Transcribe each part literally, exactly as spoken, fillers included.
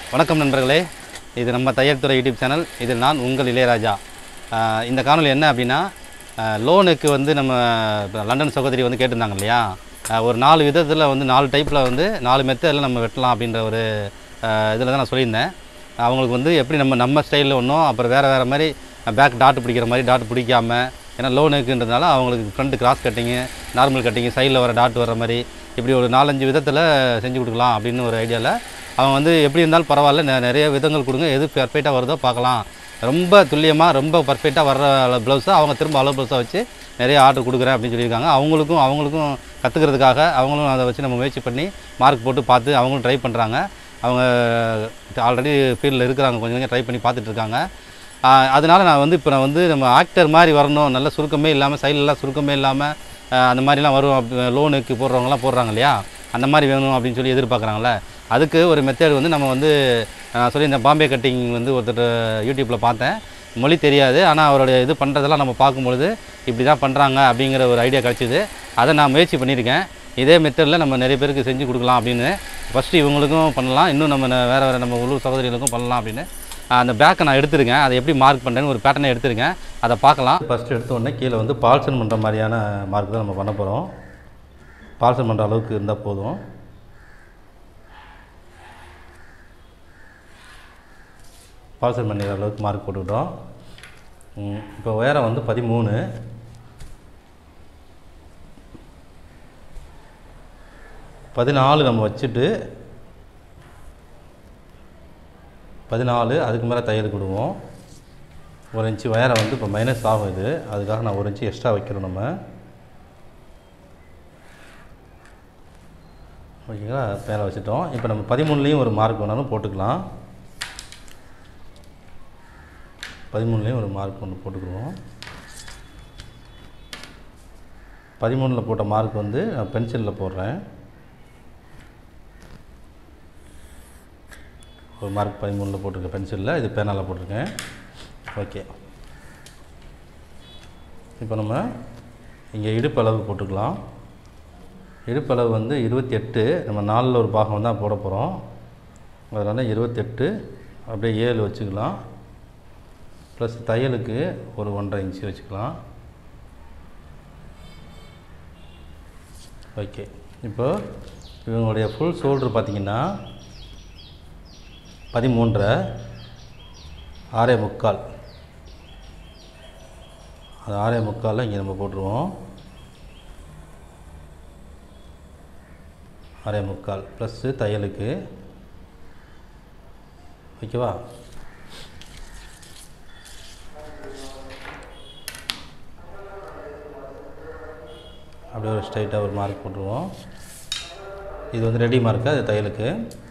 வணக்கம் நண்பர்களே, இது நம்ம தையல் துறை யூடியூப் சேனல். இதில் நான் உங்கள் இளையராஜா. இந்த காணொலி என்ன அப்படின்னா, லோனுக்கு வந்து நம்ம லண்டன் சகோதரி வந்து கேட்டிருந்தாங்க இல்லையா, ஒரு நாலு விதத்தில் வந்து நாலு டைப்பில் வந்து நாலு மெத்தடில் நம்ம வெட்டலாம் அப்படின்ற ஒரு இதில் தான் நான் சொல்லியிருந்தேன். அவங்களுக்கு வந்து எப்படி நம்ம நம்ம ஸ்டைலில் ஒன்றும், அப்புறம் வேறு வேறு மாதிரி பேக் டாட்டு பிடிக்கிற மாதிரி டாட்டு பிடிக்காமல், ஏன்னா லோனுக்குன்றதுனால அவங்களுக்கு front cross cutting, normal cutting, சைடில் வர டாட்டு வர மாதிரி இப்படி ஒரு நாலஞ்சு விதத்தில் செஞ்சு கொடுக்கலாம் அப்படின்னு ஒரு ஐடியாவில் அவங்க வந்து எப்படி இருந்தாலும் பரவாயில்ல, நிறைய விதங்கள் கொடுங்க, எது பர்ஃபெக்டாக வருதோ பார்க்கலாம், ரொம்ப துல்லியமாக ரொம்ப பர்ஃபெக்டாக வர்ற ப்ளவுஸை அவங்க திரும்ப அளவு ப்ளவுஸாக வச்சு நிறைய ஆர்டர் கொடுக்குறேன் அப்படின்னு சொல்லியிருக்காங்க. அவங்களுக்கும் அவங்களுக்கும் கற்றுக்கிறதுக்காக அவங்களும் அதை வச்சு நம்ம முயற்சி பண்ணி மார்க் போட்டு பார்த்து அவங்களும் ட்ரை பண்ணுறாங்க. அவங்க ஆல்ரெடி ஃபீல்டில் இருக்கிறாங்க, கொஞ்சம் கொஞ்சம் ட்ரை பண்ணி பார்த்துட்ருக்காங்க. அதனால் நான் வந்து இப்போ நான் வந்து நம்ம ஆக்டர் மாதிரி வரணும், நல்ல சுருக்கமே இல்லாமல் சைட்லலாம் சுருக்கமே இல்லாமல் அந்த மாதிரிலாம் வரும், லோனுக்கு போடுறவங்களாம் போடுறாங்க இல்லையா, அந்த மாதிரி வேணும் அப்படின்னு சொல்லி எதிர்பார்க்குறாங்களே, அதுக்கு ஒரு மெத்தேட் வந்து நம்ம வந்து சொல்லி இந்த பாம்பே கட்டிங் வந்து ஒருத்தர் யூடியூப்பில் பார்த்தேன். மொழி தெரியாது, ஆனால் அவருடைய இது பண்ணுறதெல்லாம் நம்ம பார்க்கும்பொழுது இப்படி தான் பண்ணுறாங்க அப்படிங்கிற ஒரு ஐடியா கிடச்சிது. அதை நான் முயற்சி பண்ணியிருக்கேன். இதே மெத்தடில் நம்ம நிறைய பேருக்கு செஞ்சு கொடுக்கலாம் அப்படின்னு. ஃபஸ்ட்டு இவங்களுக்கும் பண்ணலாம், இன்னும் நம்ம வேறு வேறு நம்ம உள்ளூர் சகோதரிகளுக்கும் பண்ணலாம் அப்படின்னு அந்த பேக்கை நான் எடுத்துருக்கேன். அதை எப்படி மார்க் பண்ணுறேன்னு ஒரு பேட்டர்னை எடுத்துருக்கேன், அதை பார்க்கலாம். ஃபஸ்ட்டு எடுத்த உடனே கீழே வந்து பால்சன் பண்ணுற மாதிரியான மார்க் தான் நம்ம பண்ண போகிறோம். பால்சன் பண்ணுற அளவுக்கு இருந்தால் போதும். பால்சன் பண்ணுற அளவுக்கு மார்க் போட்டுக்கிட்டோம். இப்போ உயரம் வந்து பதிமூணு, பதினாலு நம்ம வச்சுட்டு பதினாலு அதுக்கு மேலே தையல் கொடுவோம். ஒரு இன்ச்சு உயரம் வந்து இப்போ மைனஸ் ஆகும், இது அதுக்காக நான் ஒரு இன்ச்சு எக்ஸ்ட்ரா வைக்கிறோம் நம்ம. ஓகேங்களா, மேலே வச்சுட்டோம். இப்போ நம்ம பதிமூணுலேயும் ஒரு மார்க் வேணாலும் போட்டுக்கலாம். பதிமூணுலேயும் ஒரு மார்க் ஒன்று போட்டுக்குவோம். பதிமூணில் போட்ட மார்க் வந்து நான் பென்சிலில் போடுறேன். ஒரு மார்க் பதிமூணில் போட்டிருக்கேன் பென்சிலில், இது பேனால் போட்டிருக்கேன். ஓகே, இப்போ நம்ம இங்கே இடுப்பு அளவு போட்டுக்கலாம். இடுப்பு அளவு வந்து இருபத்தி எட்டு, நம்ம நாலில் ஒரு பாகம் தான் போட போகிறோம். அதனால் இருபத்தெட்டு அப்படியே ஏழு வச்சுக்கலாம். ப்ளஸ் தையலுக்கு ஒரு ஒன்றரை இன்ச்சு வச்சுக்கலாம். ஓகே, இப்போ இவங்களுடைய ஃபுல் ஷோல்ட்ரு பார்த்திங்கன்னா பதிமூன்றரை, ஆறே முக்கால். அது ஆறே முக்காலில் இங்கே நம்ம போட்டுருவோம். ஆறே முக்கால் ப்ளஸ்ஸு தையலுக்கு. ஓகேவா, அப்படியே ஒரு ஸ்ட்ரைட்டாக ஒரு மார்க் போட்டுருவோம். இது வந்து ரெடி மார்க்கு, அது தையலுக்கு.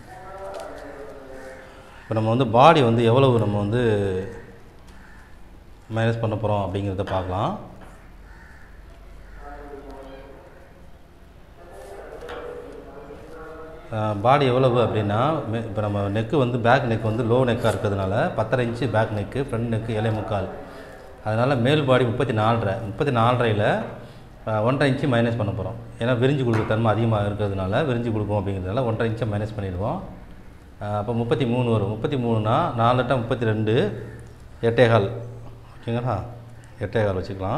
இப்போ நம்ம வந்து பாடி வந்து எவ்வளவு நம்ம வந்து மைனஸ் பண்ண போகிறோம் அப்படிங்கிறத பார்க்கலாம். பாடி எவ்வளவு அப்படின்னா, இப்போ நம்ம நெக்கு வந்து பேக் நெக் வந்து லோ நெக்காக இருக்கிறதுனால பத்தரை inch back neck, front neck ஏழே முக்கால். அதனால் மேல் பாடி முப்பத்தி நாலரை முப்பத்தி நாலரையில் ஒன்றரை இன்ச்சு மைனஸ் பண்ண போகிறோம். ஏன்னா விரிஞ்சு கொடுக்குற தன்மை அதிகமாக இருக்கிறதுனால விரிஞ்சு கொடுக்கும் அப்படிங்கிறதுனால ஒன்றரை இன்ச்சை மைனஸ் பண்ணிடுவோம். அப்போ முப்பத்தி மூணு வரும். முப்பத்தி மூணுனா நாலு எட்டா முப்பத்தி ரெண்டு, எட்டேகால். ஓகேங்களா, எட்டேகால் வச்சுக்கலாம்.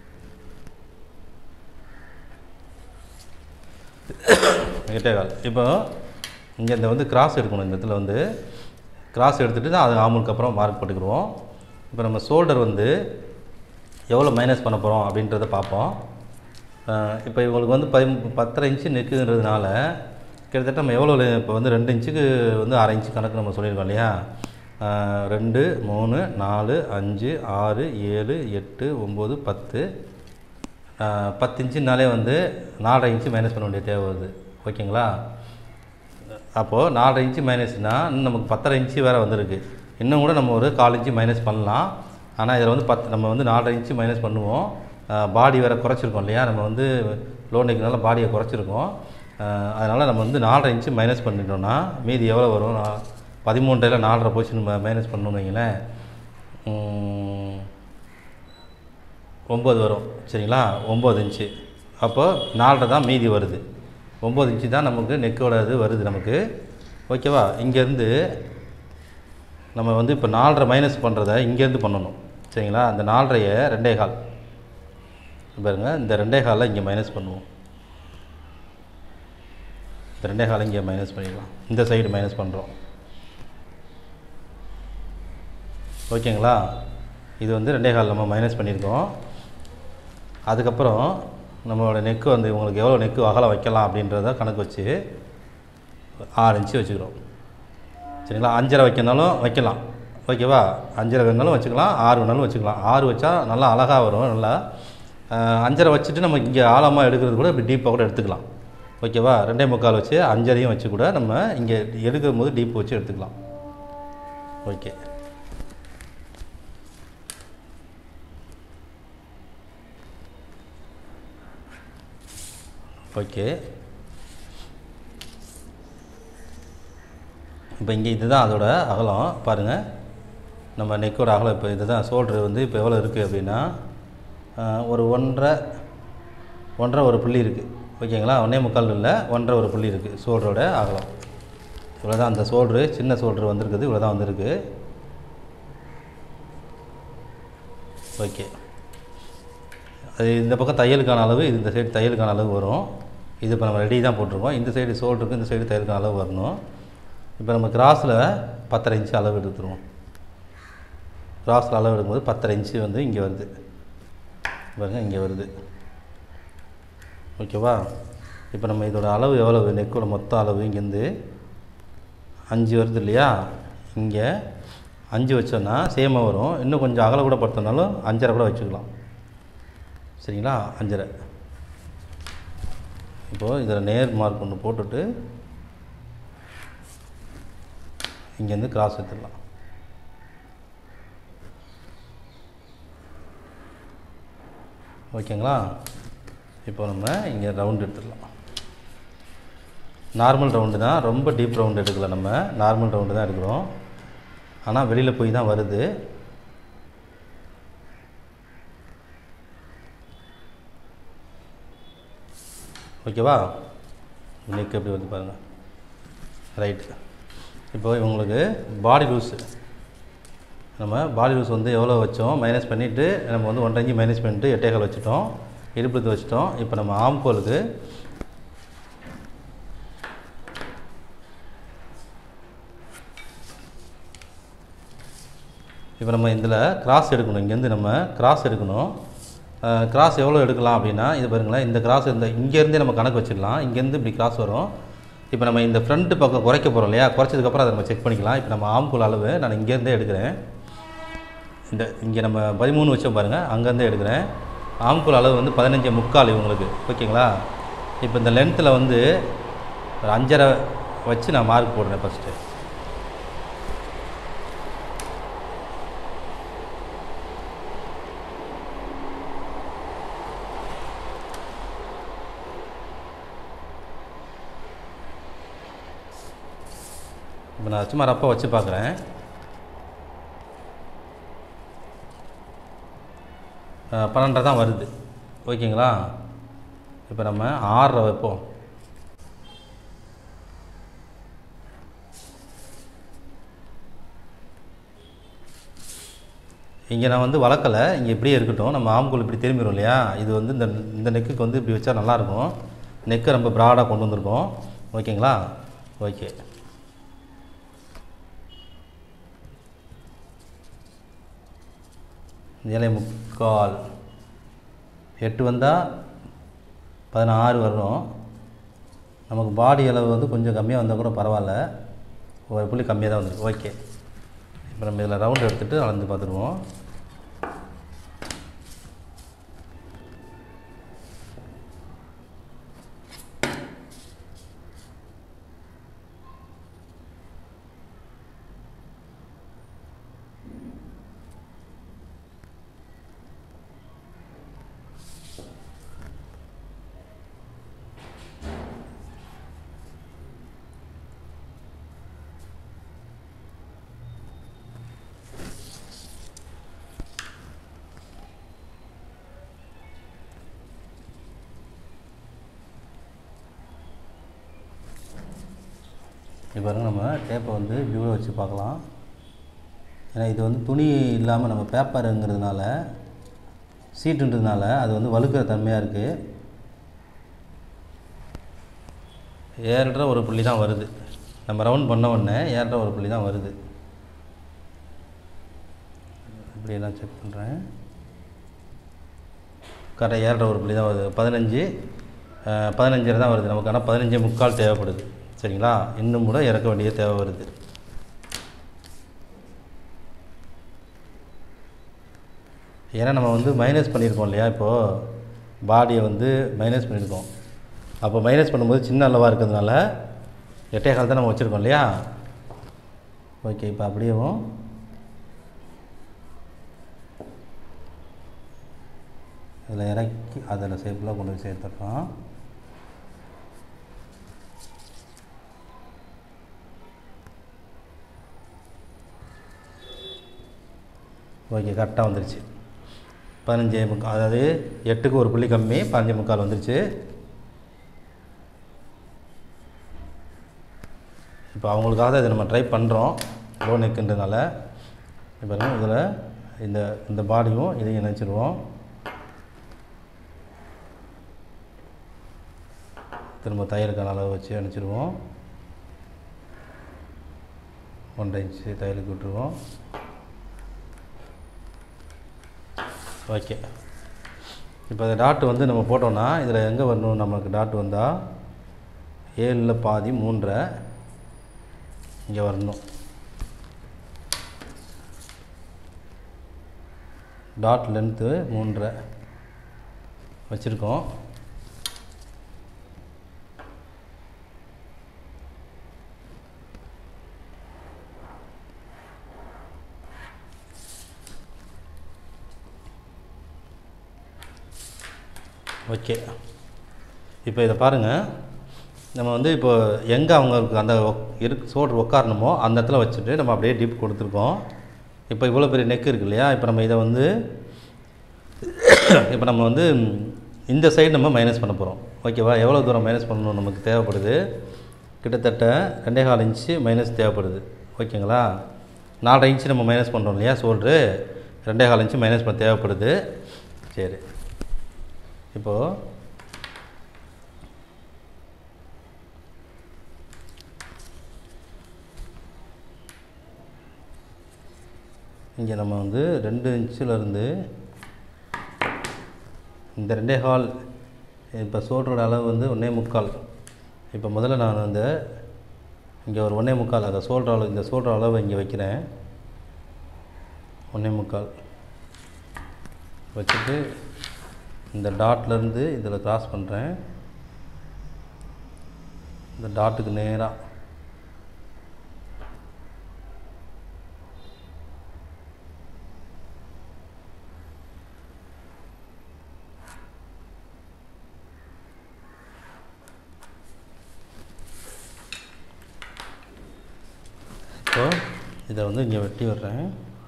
எட்டேகால். இப்போ இங்கே இந்த வந்து கிராஸ் எடுக்கணும். இந்த இடத்துல வந்து கிராஸ் எடுத்துகிட்டு தான் அது ஆமுக்கு அப்புறம் மார்க் போட்டுக்கிடுவோம். இப்போ நம்ம ஷோல்டர் வந்து எவ்வளோ மைனஸ் பண்ண போகிறோம் அப்படின்றத பார்ப்போம். இப்போ இவங்களுக்கு வந்து பதி பத்தரை இன்ச்சு நெக்குன்றதுனால கிட்டத்தட்ட நம்ம எவ்வளோ, இப்போ வந்து ரெண்டு இன்ச்சுக்கு வந்து அரை இன்ச்சு கணக்கு நம்ம சொல்லியிருக்கோம் இல்லையா. ரெண்டு மூணு நாலு அஞ்சு ஆறு ஏழு எட்டு ஒம்பது பத்து, பத்து இன்ச்சுனாலே வந்து நாலரை இன்ச்சு மைனஸ் பண்ண வேண்டிய தேவை வருது. ஓகேங்களா, அப்போது நாலரை இன்ச்சு மைனஸ்னால் இன்னும் நமக்கு பத்தரை இன்ச்சு வேறு வந்திருக்கு. இன்னும் கூட நம்ம ஒரு கால் இன்ச்சு மைனஸ் பண்ணலாம். ஆனால் இதில் வந்து பத்து நம்ம வந்து நாலரை இன்ச்சு மைனஸ் பண்ணுவோம். பாடி வேறு குறைச்சிருக்கோம் இல்லையா, நம்ம வந்து லோ நெக்குனால பாடியை குறைச்சிருக்கோம். அதனால் நம்ம வந்து நாலரை இன்ச்சு மைனஸ் பண்ணிட்டோம்னா மீதி எவ்வளோ வரும், பதிமூன்றையில் நாலரை போச்சு நம்ம மைனஸ் பண்ணணும்னு வைங்களேன், ஒம்பது வரும். சரிங்களா, ஒம்பது இன்ச்சு. அப்போ நாலரை தான் மீதி வருது. ஒம்பது இன்ச்சு தான் நமக்கு நெக்கோட இது வருது நமக்கு. ஓகேவா, இங்கேருந்து நம்ம வந்து இப்போ நாலரை மைனஸ் பண்ணுறதை இங்கேருந்து பண்ணணும் சரிங்களா. அந்த நாலரையை ரெண்டே கால் பாருங்கள், இந்த ரெண்டே காலில் இங்கே மைனஸ் பண்ணுவோம். இந்த ரெண்டே காலை இங்கே மைனஸ் பண்ணிடலாம். இந்த சைடு மைனஸ் பண்ணுறோம் ஓகேங்களா. இது வந்து ரெண்டே கால் நம்ம மைனஸ் பண்ணியிருக்கோம். அதுக்கப்புறம் நம்மளோட நெக்கு வந்து உங்களுக்கு எவ்வளோ நெக்கு அகலம் வைக்கலாம் அப்படின்றத கணக்கு வச்சு ஆறு இன்ச்சு வச்சுக்கிறோம் சரிங்களா. அஞ்சரை வைக்கனாலும் வைக்கலாம் ஓகேவா. அஞ்சரை வேணாலும் வச்சுக்கலாம், ஆறு வேணாலும் வச்சுக்கலாம். ஆறு வச்சா நல்லா அழகாக வரும். நல்லா அஞ்சரை வச்சுட்டு நம்ம இங்கே ஆழமாக எடுக்கிறது கூட இப்படி டீப்பாக கூட எடுத்துக்கலாம் ஓகேவா. ரெண்டே முக்கால் வச்சு அஞ்சரையும் வச்சு கூட நம்ம இங்கே எடுக்கும் போது டீப் வச்சு எடுத்துக்கலாம் ஓகே. ஓகே இப்போ இங்கே இதுதான் அதோட அகலம் பாருங்கள். நம்ம நெக்கோட அகலம் இப்போ இதுதான். ஷோல்ட்ரு வந்து இப்போ எவ்வளோ இருக்குது அப்படின்னா ஒரு ஒன்றரை ஒன்றரை ஒரு புள்ளி இருக்குது ஓகேங்களா. ஒன்றே முக்கால் இல்லை, ஒன்றரை ஒரு புள்ளி இருக்குது ஷோல்டரோட அகலம். இவ்வளோ தான் அந்த ஷோல்ட்ரு, சின்ன ஷோல்ட்ரு வந்திருக்குது, இவ்வளோ தான் வந்திருக்கு ஓகே. அது இந்த பக்கம் தையலுக்கான அளவு, இது இந்த சைடு தையலுக்கான அளவு வரும். இது இப்போ நம்ம ரெடி தான் போட்டிருக்கோம். இந்த சைடு ஷோல்டருக்கு இந்த சைடு தையலுக்கான அளவு வரணும். இப்போ நம்ம கிராஸில் பத்தரை இன்ச்சு அளவு எடுத்துருவோம். கிராஸில் அளவு எடுக்கும்போது பத்தரை இன்ச்சு வந்து இங்கே வருது பாருங்கள், இங்கே வருது ஓகேவா. இப்போ நம்ம இதோட அளவு எவ்வளவு, நெக்கோட மொத்த அளவு இங்கேருந்து அஞ்சு வருது இல்லையா. இங்கே அஞ்சு வச்சோன்னா சேமாக வரும். இன்னும் கொஞ்சம் அகல கூட படுத்தினாலும் அஞ்சரை கூட வச்சுக்கலாம் சரிங்களா. அஞ்சரை. இப்போது இதில் நேர் மார்க் ஒன்று போட்டுட்டு இங்கேருந்து கிராஸ் எடுத்துடலாம் ஓகேங்களா. இப்போ நம்ம இங்கே ரவுண்டு எடுத்துடலாம். நார்மல் ரவுண்டு தான், ரொம்ப டீப் ரவுண்டு எடுக்கல. நம்ம நார்மல் ரவுண்டு தான் எடுக்கிறோம். ஆனால் வெளியில் போய் தான் வருது. ஓகேவா. நெக் எப்படி வந்து பாருங்கள் ரைட்டு. இப்போ இவங்களுக்கு பாடி லூஸு, நம்ம பாடி லூஸ் வந்து எவ்வளோ வச்சோம் மைனஸ் பண்ணிவிட்டு நம்ம வந்து ஒன்றரை இன்ச்சு மைனஸ் பண்ணிவிட்டு எட்டேகால் வச்சுட்டோம், இடுப்புத்து வச்சுட்டோம். இப்போ நம்ம ஆம்கோலுக்கு இப்போ நம்ம இதில் கிராஸ் எடுக்கணும். இங்கேருந்து நம்ம கிராஸ் எடுக்கணும். கிராஸ் எவ்வளோ எடுக்கலாம் அப்படின்னா இது பாருங்களேன், இந்த கிராஸ் இந்த இங்கேருந்தே நம்ம கணக்கு வச்சிடலாம். இங்கேருந்து இப்படி கிராஸ் வரும். இப்போ நம்ம இந்த ஃப்ரண்ட்டு பக்கம் குறைக்க போகிறோம் இல்லையா, குறைச்சதுக்கப்புறம் அதை நம்ம செக் பண்ணிக்கலாம். இப்போ நம்ம ஆம்கோல் அளவு நான் இங்கேருந்தே எடுக்கிறேன். இந்த இங்கே நம்ம பதிமூணு வச்சோம் பாருங்கள், அங்கேருந்தே எடுக்கிறேன். ஆம்கோல் அளவு வந்து பதினஞ்சு முக்கால் இவங்களுக்கு ஓகேங்களா. இப்போ இந்த லென்த்தில் வந்து ஒரு அஞ்சரை வச்சு நான் மார்க் போடுறேன் ஃபஸ்ட்டு. இப்போ நான் சும்மா ரப்பாக வச்சு பார்க்குறேன். பன்னெண்டரை தான் வருது ஓகேங்களா. இப்போ நம்ம ஆறரை வைப்போம். இங்கே நான் வந்து வளர்க்கலை, இங்கே இப்படியே இருக்கட்டும். நம்ம ஆம்கோல் இப்படி திரும்பிடும் இல்லையா, இது வந்து இந்த இந்த நெக்குக்கு வந்து இப்படி வச்சா நல்லாயிருக்கும். நெக்கை ரொம்ப ப்ராடாக கொண்டு வந்திருக்கோம் ஓகேங்களா. ஓகே ஏழை முக்கால் எட்டு வந்தால் பதினாறு வரும். நமக்கு பாடி அளவு வந்து கொஞ்சம் கம்மியாக வந்தால் கூட பரவாயில்ல, ஒரு புள்ளி கம்மியாக தான் வந்துருக்கு ஓகே. இப்போ நம்ம இதில் ரவுண்டு எடுத்துகிட்டு அளந்து பார்த்துருவோம். இப்போ நம்ம டேப்பை வந்து வியூவில் வச்சு பார்க்கலாம். ஏன்னா இது வந்து துணி இல்லாமல் நம்ம பேப்பருங்கிறதுனால சீட்டுன்றதுனால அது வந்து வழுக்கிற தன்மையாக இருக்குது. ஏழரை ஒரு புள்ளி தான் வருது. நம்ம ரவுண்ட் பண்ண உடனே ஏழரை ஒரு புள்ளி தான் வருது. இப்படியெல்லாம் செக் பண்ணுறேன். கரெக்டாக ஏழரை ஒரு புள்ளி தான் வருது. பதினஞ்சு பதினஞ்சரை தான் வருது நமக்கு. ஆனால் பதினஞ்சே முக்கால் தேவைப்படுது. சரிங்களா? இன்னும் கூட இறக்க வேண்டிய தேவை வருது. ஏன்னா நம்ம வந்து மைனஸ் பண்ணியிருக்கோம் இல்லையா, இப்போது பாடியை வந்து மைனஸ் பண்ணியிருக்கோம். அப்போ மைனஸ் பண்ணும்போது சின்ன அளவாக இருக்கிறதுனால எட்டே கால் தான் நம்ம வச்சுருக்கோம் இல்லையா. ஓகே, இப்போ அப்படியேவும் இதில் இறக்கி அதில் ஷேப்பில் கொண்டு போய் சேர்த்துட்றோம். ஓகே, கரெக்டாக வந்துருச்சு. பதினஞ்சே முக்கால், அதாவது எட்டுக்கு ஒரு புள்ளி கம்மி, பதினஞ்சே முக்கால் வந்துருச்சு. இப்போ அவங்களுக்காக இதை நம்ம ட்ரை பண்ணுறோம் லோ நெக்குன்றதுனால. இப்போ இதில் இந்த இந்த பாடியும் இதையும் இணைச்சிடுவோம். திரும்ப தையலுக்கான அளவு வச்சு அனுப்பிச்சிடுவோம். ஒன்றரை இன்ச்சு தையலுக்கு விட்டுருவோம். ஓகே, இப்போ இந்த டாட்டு வந்து நம்ம போட்டோன்னா இதில் எங்கே வரணும், நமக்கு டாட்டு வந்தால் ஏழில் பாதி மூன்றரை இங்கே வரணும். டாட் லென்த்து மூன்றரை வச்சுருக்கோம். ஓகே, இப்போ இதை பாருங்கள். நம்ம வந்து இப்போ எங்கே அவங்களுக்கு அந்த இருக்கு சோல்ட்ரு உட்காரணுமோ அந்த இடத்துல வச்சுட்டு நம்ம அப்படியே டிப் கொடுத்துருக்கோம். இப்போ இவ்வளோ பெரிய நெக் இருக்கு இல்லையா. இப்போ நம்ம இதை வந்து இப்போ நம்ம வந்து இந்த சைடு நம்ம மைனஸ் பண்ண போகிறோம். ஓகேவா? எவ்வளோ தூரம் மைனஸ் பண்ணணும் நமக்கு தேவைப்படுது? கிட்டத்தட்ட ரெண்டே கால் இன்ச்சு மைனஸ் தேவைப்படுது. ஓகேங்களா? நாலரை இன்ச்சு நம்ம மைனஸ் பண்ணுறோம் இல்லையா சோல்ட்ரு, ரெண்டே கால் இன்ச்சு மைனஸ் பண்ண தேவைப்படுது. சரி, இப்போது இங்கே நம்ம வந்து ரெண்டு இன்ச்சிலேருந்து இந்த ரெண்டே கால், இப்போ சோல்டரோட அளவு வந்து ஒன்றே முக்கால். இப்போ முதல்ல நான் அந்த இங்கே ஒரு ஒன்றே முக்கால் அந்த சோல்டர் அளவு, இந்த சோல்டர் அளவு இங்கே வைக்கிறேன். ஒன்றே முக்கால் வச்சுட்டு இந்த டாட்லேருந்து இதில் கிராஸ் பண்ணுறேன். இந்த டாட்டுக்கு நேராக இப்போ இதை வந்து இங்கே வெட்டி விடுறேன்.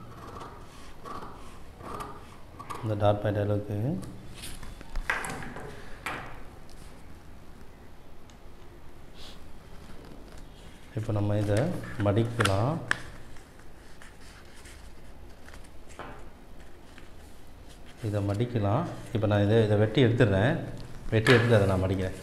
இந்த டாட் பாயிண்ட் அளவுக்கு இப்போ நம்ம இதை மடிக்கலாம். இதை மடிக்கலாம். இப்போ நான் இதை இதை வெட்டி எடுத்துடுறேன். வெட்டி எடுத்து அதை நான் மடிக்கிறேன்.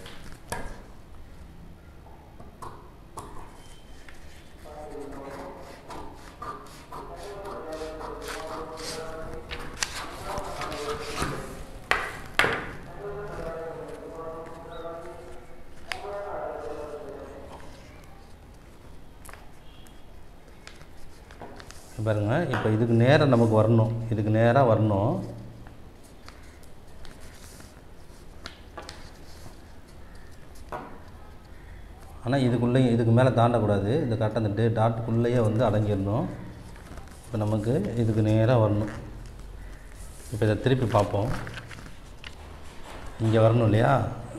பாருங்க, இப்போ இதுக்கு நேராக நமக்கு வரணும். இதுக்கு நேராக வரணும். ஆனால் இதுக்குள்ளேயும் இதுக்கு மேலே தாண்டக்கூடாது. இந்த கரெக்டாக இந்த டாட்டுக்குள்ளேயே வந்து அடங்கிடணும். இப்போ நமக்கு இதுக்கு நேராக வரணும். இப்போ இதை திருப்பி பார்ப்போம். இங்கே வரணும் இல்லையா,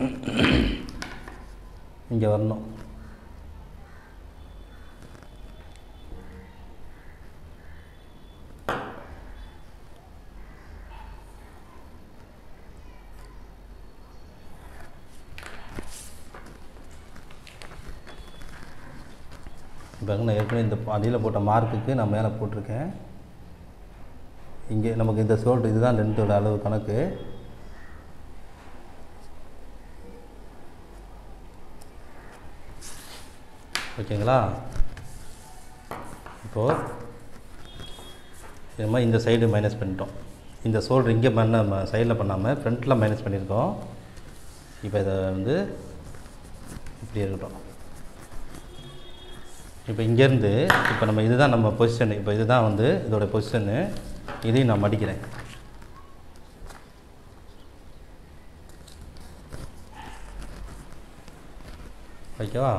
இங்கே வரணும். இப்போ நான் ஏற்கனவே இந்த அடியில் போட்ட மார்க்குக்கு நான் மேலே போட்டிருக்கேன். இங்கே நமக்கு இந்த ஷோல்டர் இதுதான் லென்த்தோட அளவு கணக்கு. ஓகேங்களா? இப்போது இது மாதிரி இந்த சைடு மைனஸ் பண்ணிட்டோம். இந்த ஷோல்டர் இங்கே பண்ண சைடில் பண்ணாமல் ஃப்ரண்ட்டில் மைனஸ் பண்ணியிருக்கோம். இப்போ இதை வந்து இப்படி இருக்கட்டும். இப்போ இங்கேருந்து இப்போ நம்ம இதுதான் நம்ம பொசிஷனு. இப்போ இதுதான் வந்து இதோட பொசிஷனு. இதையும் நான் மடிக்கிறேன். ஓகேவா?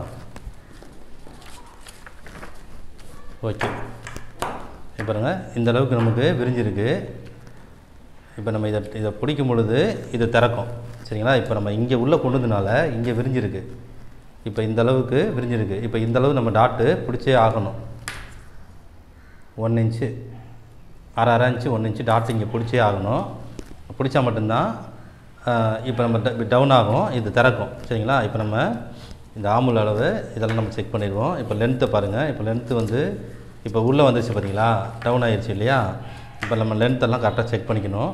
ஓகே. இப்போ பாருங்க, இந்த அளவுக்கு நமக்கு விரிஞ்சிருக்கு. இப்போ நம்ம இதை இதை பிடிக்கும் பொழுது இது திறக்கும். சரிங்களா? இப்போ நம்ம இங்கே உள்ளே கொண்டதுனால இங்கே விரிஞ்சிருக்கு. இப்போ இந்த அளவுக்கு விரிஞ்சிருக்கு. இப்போ இந்த அளவு நம்ம டாட்டு பிடிச்சே ஆகணும். ஒன் இன்ச்சு அரை அரை இன்ச்சு ஒன் இன்ச்சு டாட்டு இங்கே பிடிச்சே ஆகணும். பிடிச்சா மட்டும்தான் இப்போ நம்ம டவுன் ஆகும், இது திறக்கும். சரிங்களா? இப்போ நம்ம இந்த ஆமுல் அளவு இதெல்லாம் நம்ம செக் பண்ணிடுவோம். இப்போ லென்த்தை பாருங்கள். இப்போ லென்த்து வந்து இப்போ உள்ளே வந்துருச்சு பார்த்தீங்களா? டவுன் ஆகிடுச்சு இல்லையா? இப்போ நம்ம லென்த்தெல்லாம் கரெக்டாக செக் பண்ணிக்கணும்.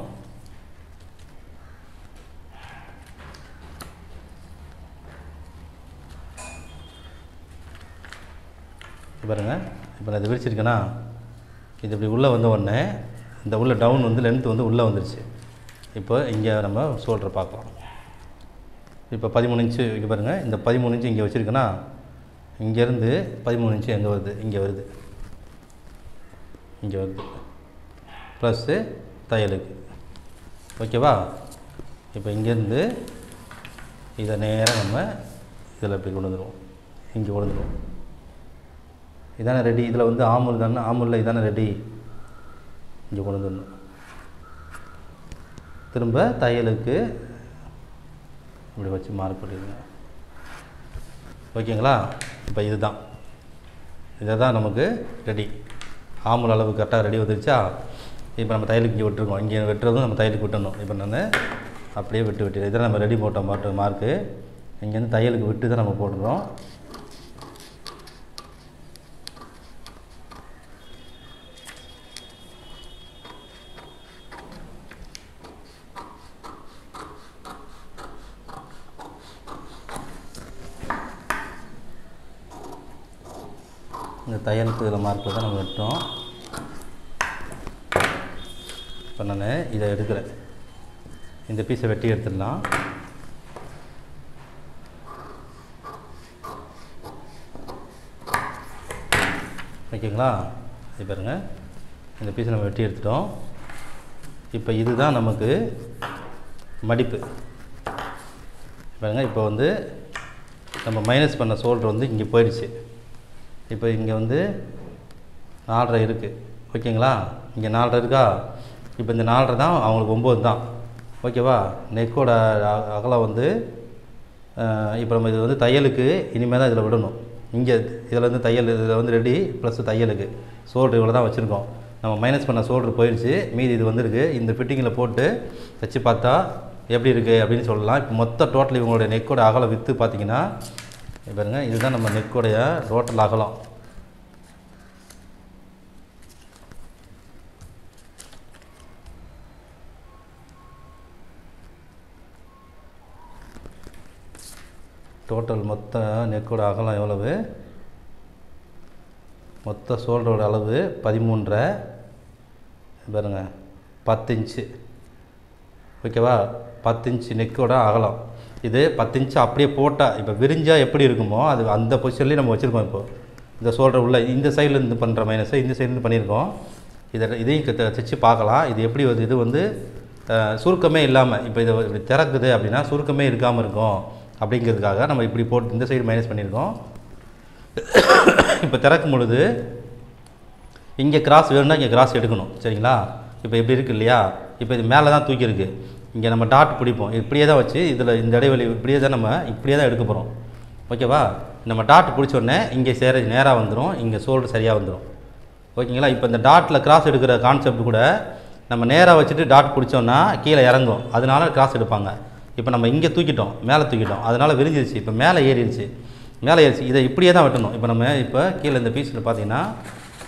பாருங்கள், இப்போ நான் இது விரிச்சிருக்கேன்னா இது இப்படி உள்ளே வந்த உடனே இந்த உள்ள டவுன் வந்து லென்த் வந்து உள்ளே வந்துருச்சு. இப்போ இங்கே நம்ம ஷோல்டரை பார்க்கலாம். இப்போ பதிமூணு இன்ச்சு இங்கே பாருங்கள். இந்த பதிமூணு இன்ச்சு இங்கே வச்சுருக்கேன்னா இங்கேருந்து பதிமூணு இன்ச்சு எங்கே வருது? இங்கே வருது. இங்கே வருது ப்ளஸ்ஸு தையலுக்கு. ஓகேவா? இப்போ இங்கேருந்து இதை நேராக நம்ம இதில் இப்படி கொண்டு வந்துடுவோம். இங்கே கொண்டு வந்துடுவோம். இதானே ரெடி. இதில் வந்து ஆமுல் தானே, ஆமுலில் இதானே ரெடி. இங்கே கொண்டு வந்துடணும். திரும்ப தையலுக்கு இப்படி வச்சு மார்க் பண்ணிடுங்க. ஓகேங்களா? இப்போ இதுதான் இதை தான் நமக்கு ரெடி. ஆமுல் அளவு கரெக்டாக ரெடி வந்துருச்சா? இப்போ நம்ம தையலுக்கு இங்கே விட்டுருக்கோம். இங்கே வெட்டுறதும் நம்ம தையலுக்கு விட்டணும். இப்போ நான் அப்படியே விட்டு விட்டு இதை நம்ம ரெடி போட்டோம் மாட்டு மார்க்கு. இங்கேருந்து தையலுக்கு விட்டு தான் நம்ம போட்டுறோம். இந்த தையலுக்கு இதில் மார்க்கில் தான் நம்ம வெட்டோம். இப்போ நான் இதை எடுக்கிறேன். இந்த பீஸை வெட்டி எடுத்துடலாம். ஓகேங்களா? இது பாருங்கள், இந்த பீஸை நம்ம வெட்டி எடுத்துட்டோம். இப்போ இதுதான் நமக்கு மடிப்பு. பாருங்கள், இப்போ வந்து நம்ம மைனஸ் பண்ண ஷோல்டர் வந்து இங்கே போயிடுச்சு. இப்போ இங்கே வந்து நாலரை இருக்குது. ஓகேங்களா? இங்கே நாலரை இருக்கா? இப்போ இந்த நாலரை தான் அவங்களுக்கு ஒம்பது தான். ஓகேவா? நெக்கோட அகலம் வந்து இப்போ நம்ம இது வந்து தையலுக்கு இனிமேல் தான் இதில் விடணும். இங்கே இதில் வந்து தையல் இதில் வந்து ரெடி ப்ளஸ் தையலுக்கு ஷோல்டர் இவ்வளோ தான் வச்சுருக்கோம். நம்ம மைனஸ் பண்ண ஷோல்டர் போயிடுச்சு. மீதி இது வந்துருக்கு. இந்த ஃபிட்டிங்கில் போட்டு தைச்சி பார்த்தா எப்படி இருக்குது அப்படின்னு சொல்லலாம். இப்போ மொத்த டோட்டல் இவங்களுடைய நெக்கோட அகலம் விற்று பார்த்தீங்கன்னா பாருங்க, இதுதான் நம்ம நெக்கோடைய டோட்டல் அகலம். டோட்டல் மொத்த நெக்கோட அகலம் எவ்வளவு? மொத்த ஷோல்டரோட அளவு பதிமூன்றரை பாருங்க, பத்து இன்ச்சு. ஓகேவா? பத்து இன்ச்சு நெக்கோட அகலம். இது பத்து இன்ச்சு அப்படியே போட்டால் இப்போ விரிஞ்சால் எப்படி இருக்குமோ அது அந்த பொசிஷன்லேயே நம்ம வச்சுருக்கோம். இப்போது இந்த ஷோல்டர் உள்ள இந்த சைட்லேருந்து பண்ணுற மைனஸை இந்த சைட்லேருந்து பண்ணியிருக்கோம். இதை இதையும் தைச்சு பார்க்கலாம். இது எப்படி வருது? இது வந்து சுருக்கமே இல்லாமல் இப்போ இதை இப்படி திறக்குது அப்படின்னா சுருக்கமே இருக்காமல் இருக்கும் அப்படிங்கிறதுக்காக நம்ம இப்படி போட்டு இந்த சைடு மைனஸ் பண்ணியிருக்கோம். இப்போ திறக்கும் பொழுது இங்கே கிராஸ் வேணும்னா இங்கே கிராஸ் எடுக்கணும். சரிங்களா? இப்போ இப்படி இருக்குது இல்லையா? இப்போ இது மேலே தான் தூக்கியிருக்கு. இங்கே நம்ம டாட் பிடிப்போம். இப்படியே தான் வச்சு இதில் இந்த இடைவெளி இப்படியே தான் நம்ம இப்படியே தான் எடுக்க போகிறோம். ஓகேவா? நம்ம டாட் பிடிச்ச உடனே இங்கே சேர நேராக வந்துடும். இங்கே ஷோல்டர் சரியாக வந்துடும். ஓகேங்களா? இப்போ இந்த டாட்டில் கிராஸ் எடுக்கிற கான்செப்ட் கூட நம்ம நேராக வச்சுட்டு டாட் பிடிச்சோன்னா கீழே இறங்கும். அதனால கிராஸ் எடுப்பாங்க. இப்போ நம்ம இங்கே தூக்கிட்டோம், மேலே தூக்கிட்டோம், அதனால் விரிஞ்சிருச்சு. இப்போ மேலே ஏறிடுச்சு. மேலே ஏறிச்சு. இதை இப்படியே தான் வெட்டணும். இப்போ நம்ம இப்போ கீழே இந்த பீஸில் பார்த்தீங்கன்னா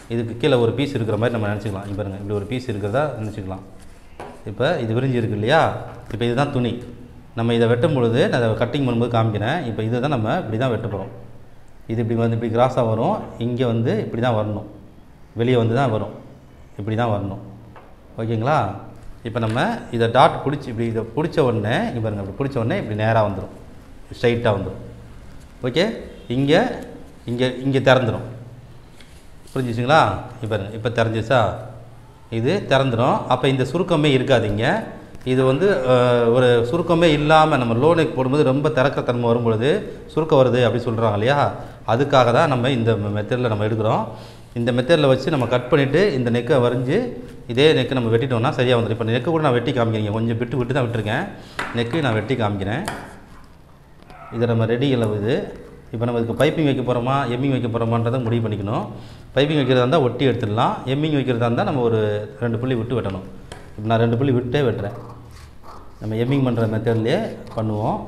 இதுக்கு கீழே ஒரு பீஸ் இருக்கிற மாதிரி நம்ம நினச்சிக்கலாம். இப்போ பாருங்கள், இப்படி ஒரு பீஸ் இருக்கிறதா நினச்சிக்கலாம். இப்போ இது விரிஞ்சு இருக்கு இல்லையா? இப்போ இதுதான் துணி. நம்ம இதை வெட்டும் பொழுது நான் அதை கட்டிங் பண்ணும்போது காமிக்கிறேன். இப்போ இதை தான் நம்ம இப்படி தான் வெட்ட போகிறோம். இது இப்படி வந்து இப்படி கிராஸாக வரும். இங்கே வந்து இப்படி தான் வரணும், வெளியே வந்து தான் வரும், இப்படி தான் வரணும். ஓகேங்களா? இப்போ நம்ம இதை டாட் பிடிச்சி இப்படி இதை பிடிச்ச உடனே இங்கே பாருங்கள், இப்படி பிடிச்ச உடனே இப்படி நேராக வந்துடும், ஸ்ட்ரைட்டாக வந்துடும். ஓகே, இங்கே இங்கே இங்கே திறந்துடும். புரிஞ்சிச்சுங்களா? இப்போ பாருங்கள், இப்போ திறந்துச்சா? இது திறந்துடும். அப்போ இந்த சுருக்கமே இருக்காதிங்க. இது வந்து ஒரு சுருக்கமே இல்லாமல் நம்ம லோ நெக் போடும்போது ரொம்ப திறக்கிற தன்மை வரும்பொழுது சுருக்கம் வருது அப்படி சொல்கிறாங்க இல்லையா? அதுக்காக தான் நம்ம இந்த மெத்தடில் நம்ம எடுக்கிறோம். இந்த மெத்தடில் வச்சு நம்ம கட் பண்ணிவிட்டு இந்த நெக்கை வரைஞ்சி இதே நெக்கை நம்ம வெட்டிட்டோம்னா சரியாக வந்துடும். இப்போ நெக்கு கூட நான் வெட்டி காமிக்கிறேன், கொஞ்சம் விட்டு விட்டு தான் விட்டுருக்கேன். நெக்கு நான் வெட்டி காமிக்கிறேன். இதை நம்ம ரெடி அளவு இது. இப்போ நம்ம இதுக்கு பைப்பிங் வைக்க போகிறோமா எம்மிங் வைக்க போகிறோமான்றதை முடிவு பண்ணிக்கணும். பைப்பிங் வைக்கிறதா இருந்தால் ஒட்டி எடுத்துடலாம். எம்மிங் வைக்கிறதா இருந்தால் நம்ம ஒரு ரெண்டு புள்ளி விட்டு வெட்டணும். இப்போ நான் ரெண்டு புள்ளி விட்டே வெட்டுறேன். நம்ம எம்மிங் பண்ணுற மெத்தட்லேயே பண்ணுவோம்.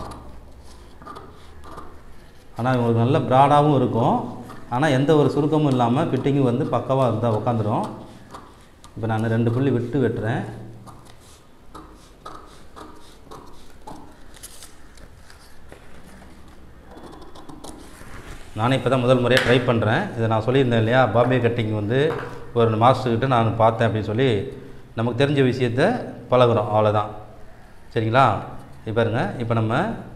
ஆனால் உங்களுக்கு நல்ல ப்ராடாகவும் இருக்கும். ஆனால் எந்த ஒரு சுருக்கமும் இல்லாமல் ஃபிட்டிங்கும் வந்து பக்காவாக இருந்தால் உட்காந்துரும். இப்போ நான் ரெண்டு புள்ளி விட்டு வெட்டுறேன். நானே இப்போ தான் முதல் முறையாக ட்ரை பண்ணுறேன். இதை நான் சொல்லியிருந்தேன் இல்லையா, பாம்பே கட்டிங் வந்து ஒரு மாஸ்டர்கிட்ட நான் பார்த்தேன் அப்படின்னு சொல்லி நமக்கு தெரிஞ்ச விஷயத்த பழகுறோம், அவ்வளோதான். சரிங்களா? இப்போ பாருங்க, இப்போ நம்ம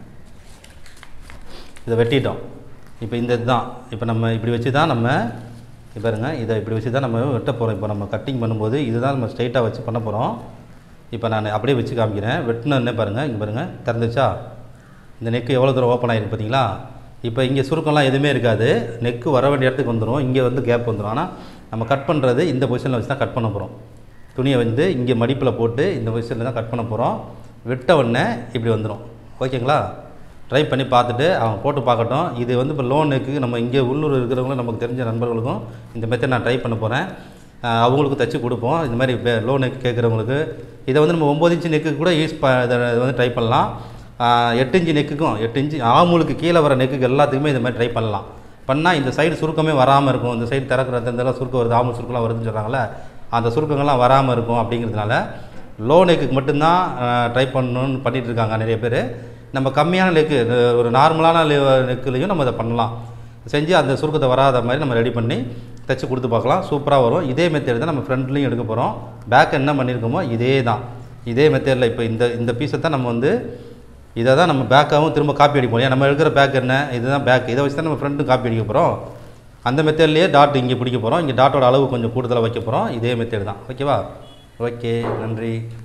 இதை வெட்டிட்டோம். இப்போ இந்த இதுதான் இப்போ நம்ம இப்படி வச்சு தான் நம்ம இப்போ பாருங்க, இதை இப்படி வச்சு தான் நம்ம வெட்ட போகிறோம். இப்போ நம்ம கட்டிங் பண்ணும்போது இதுதான் நம்ம ஸ்ட்ரைட்டாக வச்சு பண்ண போகிறோம். இப்போ நான் அப்படியே வச்சு காமிக்கிறேன். வெட்டினே பாருங்கள், இங்கே பாருங்கள் திறந்துச்சா? இந்த நெக்கு எவ்வளோ தூரம் ஓப்பன் ஆகிருக்கு பார்த்தீங்களா? இப்போ இங்கே சுருக்கம்லாம் எதுவுமே இருக்காது. நெக்கு வர வேண்டிய இடத்துக்கு வந்துடும், இங்கே வந்து கேப் வந்துடும். ஆனால் நம்ம கட் பண்ணுறது இந்த பொசிஷனில் வச்சு தான் கட் பண்ண போகிறோம். துணியை வந்து இங்கே மடிப்பில் போட்டு இந்த பொசிஷனில் தான் கட் பண்ண போகிறோம். விட்ட உடனே இப்படி வந்துடும். ஓகேங்களா? ட்ரை பண்ணி பார்த்துட்டு அவங்க போட்டு பார்க்கட்டும். இது வந்து இப்போ லோ நெக்கு நம்ம இங்கே உள்ளூர் இருக்கிறவங்களும் நமக்கு தெரிஞ்ச நண்பர்களுக்கும் இந்த மெத்தட் நான் ட்ரை பண்ண போகிறேன். அவங்களுக்கு தைச்சி கொடுப்போம். இந்த மாதிரி இப்போ லோ நெக் கேட்குறவங்களுக்கு இதை வந்து நம்ம ஒம்பது இன்ச்சு நெக்கு கூட யூஸ் ப இதை வந்து ட்ரை பண்ணலாம். எட்டு இன்ச்சு நெக்குக்கும் எட்டு இன்ச்சு ஆமுலுக்கு கீழே வர நெக்குக்கு எல்லாத்துக்குமே இந்த மாதிரி ட்ரை பண்ணலாம். பண்ணால் இந்த சைடு சுருக்கமே வராமல் இருக்கும். இந்த சைடு திறக்கிற இதெல்லாம் சுருக்கம் வருது, ஆமுல் சுருக்கம்லாம் வருதுன்னு சொல்கிறாங்களே, அந்த சுருக்கங்கள்லாம் வராமல் இருக்கும். அப்படிங்கிறதுனால லோ நெக்குக்கு மட்டும்தான் ட்ரை பண்ணணும்னு பண்ணிகிட்டு இருக்காங்க நிறைய பேர். நம்ம கம்மியான நெக்கு, ஒரு நார்மலான நெக்குலையும் நம்ம இதை பண்ணலாம். செஞ்சு அந்த சுருக்கத்தை வராத மாதிரி நம்ம ரெடி பண்ணி தைச்சி கொடுத்து பார்க்கலாம். சூப்பராக வரும். இதே மெத்தேட் தான் நம்ம ஃப்ரண்ட்லேயும் எடுக்க போகிறோம். பேக் என்ன பண்ணியிருக்கோமோ இதே தான், இதே மெத்தேடில் இப்போ இந்த இந்த பீஸை தான் நம்ம வந்து இதை தான் நம்ம பேக்காகவும் திரும்ப காப்பி அடிப்போம். ஏன் நம்ம எடுக்கிற பேக் என்ன, இதுதான் பேக். இதை வச்சு தான் நம்ம ஃப்ரண்ட்டு காப்பி அடிக்க போகிறோம். அந்த மெத்தேட்லேயே டாட் இங்கே பிடிக்க போகிறோம். இங்கே டாட்டோட அளவு கொஞ்சம் கூடுதலாக வைக்க போகிறோம். இதே மெத்தேட் தான். ஓகேவா? ஓகே, நன்றி.